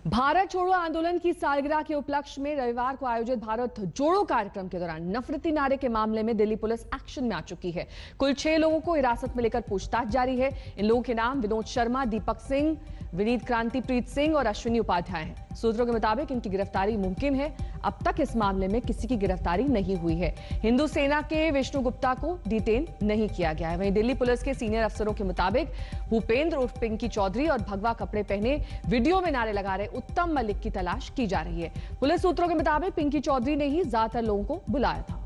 भारत छोड़ो आंदोलन की सालगिरह के उपलक्ष्य में रविवार को आयोजित भारत जोड़ो कार्यक्रम के दौरान नफरती नारे के मामले में दिल्ली पुलिस एक्शन में आ चुकी है। कुल 6 लोगों को हिरासत में लेकर पूछताछ जारी है। इन लोगों के नाम विनोद शर्मा, दीपक सिंह, विनीत क्रांतिप्रीत सिंह और अश्विनी उपाध्याय हैं। सूत्रों के मुताबिक इनकी गिरफ्तारी मुमकिन है। अब तक इस मामले में किसी की गिरफ्तारी नहीं हुई है। हिंदू सेना के विष्णु गुप्ता को डिटेन नहीं किया गया है। वहीं दिल्ली पुलिस के सीनियर अफसरों के मुताबिक भूपेंद्र उर्फ पिंकी चौधरी और भगवा कपड़े पहने वीडियो में नारे लगा रहे उत्तम मलिक की तलाश की जा रही है। पुलिस सूत्रों के मुताबिक पिंकी चौधरी ने ही ज्यादातर लोगों को बुलाया था।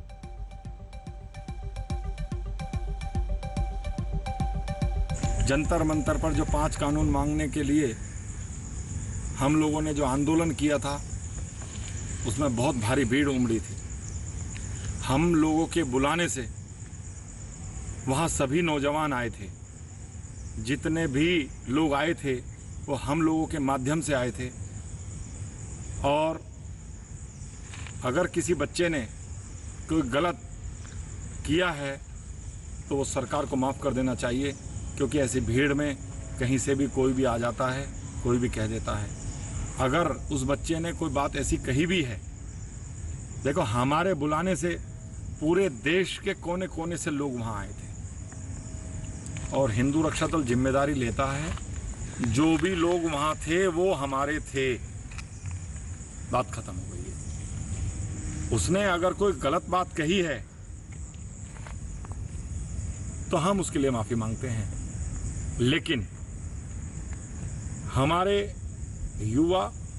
जंतर मंतर पर जो 5 कानून मांगने के लिए हम लोगों ने जो आंदोलन किया था, उसमें बहुत भारी भीड़ उमड़ी थी। हम लोगों के बुलाने से वहाँ सभी नौजवान आए थे। जितने भी लोग आए थे वो हम लोगों के माध्यम से आए थे। और अगर किसी बच्चे ने कोई गलत किया है तो वो सरकार को माफ़ कर देना चाहिए, क्योंकि ऐसी भीड़ में कहीं से भी कोई भी आ जाता है, कोई भी कह देता है। अगर उस बच्चे ने कोई बात ऐसी कही भी है, देखो हमारे बुलाने से पूरे देश के कोने कोने से लोग वहाँ आए थे और हिंदू रक्षा दल जिम्मेदारी लेता है। जो भी लोग वहाँ थे वो हमारे थे, बात खत्म हो गई है। उसने अगर कोई गलत बात कही है तो हम उसके लिए माफी मांगते हैं, लेकिन हमारे युवा,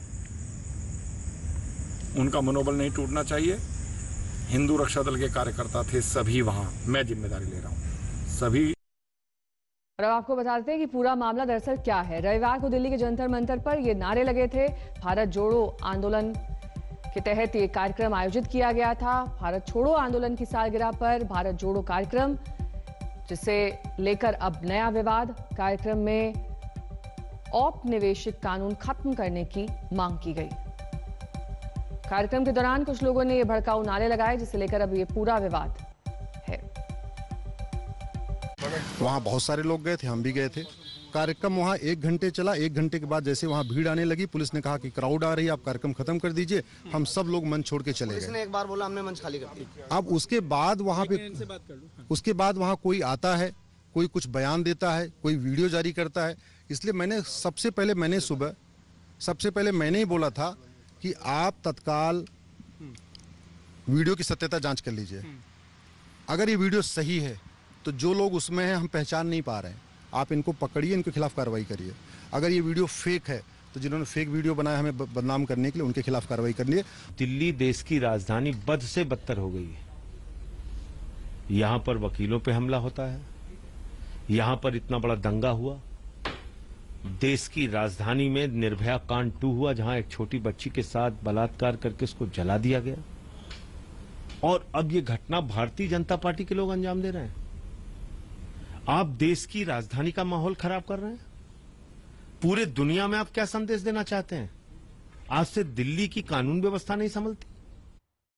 उनका मनोबल नहीं टूटना चाहिए। हिंदू रक्षा दल के कार्यकर्ता थे सभी वहां, मैं जिम्मेदारी ले रहा हूं सभी। और अब आपको बता देते हैं कि पूरा मामला दरअसल क्या है। रविवार को दिल्ली के जंतर मंतर पर ये नारे लगे थे। भारत जोड़ो आंदोलन के तहत ये कार्यक्रम आयोजित किया गया था। भारत छोड़ो आंदोलन की सालगिरह पर भारत जोड़ो कार्यक्रम, जिसे लेकर अब नया विवाद। कार्यक्रम में औपनिवेशिक कानून खत्म करने की मांग की गई। कार्यक्रम के दौरान कुछ लोगों ने ये भड़काऊ नारे लगाए, जिसे लेकर अब ये पूरा विवाद है। वहाँ बहुत सारे लोग गए थे, हम भी गए थे। कार्यक्रम वहाँ 1 घंटे चला। 1 घंटे के बाद जैसे वहाँ भीड़ आने लगी, पुलिस ने कहा कि क्राउड आ रही है, आप कार्यक्रम खत्म कर दीजिए। हम सब लोग मंच छोड़ के चले गए। एक बार बोला हमने मंच खाली कर दिया। अब उसके बाद वहाँ कोई आता है, कोई कुछ बयान देता है, कोई वीडियो जारी करता है। इसलिए सबसे पहले मैंने ही बोला था कि आप तत्काल वीडियो की सत्यता जांच कर लीजिए। अगर ये वीडियो सही है तो जो लोग उसमें हैं हम पहचान नहीं पा रहे हैं, आप इनको पकड़िए, इनके खिलाफ कार्रवाई करिए। अगर ये वीडियो फेक है तो जिन्होंने फेक वीडियो बनाया हमें बदनाम करने के लिए, उनके खिलाफ कार्रवाई करनी है। दिल्ली देश की राजधानी बद से बदतर हो गई है। यहां पर वकीलों पे हमला होता है, यहां पर इतना बड़ा दंगा हुआ। देश की राजधानी में निर्भया कांड 2 हुआ, जहां एक छोटी बच्ची के साथ बलात्कार करके उसको जला दिया गया। और अब ये घटना भारतीय जनता पार्टी के लोग अंजाम दे रहे हैं। आप देश की राजधानी का माहौल खराब कर रहे हैं। पूरे दुनिया में आप क्या संदेश देना चाहते हैं? आज से दिल्ली की कानून व्यवस्था नहीं संभलती।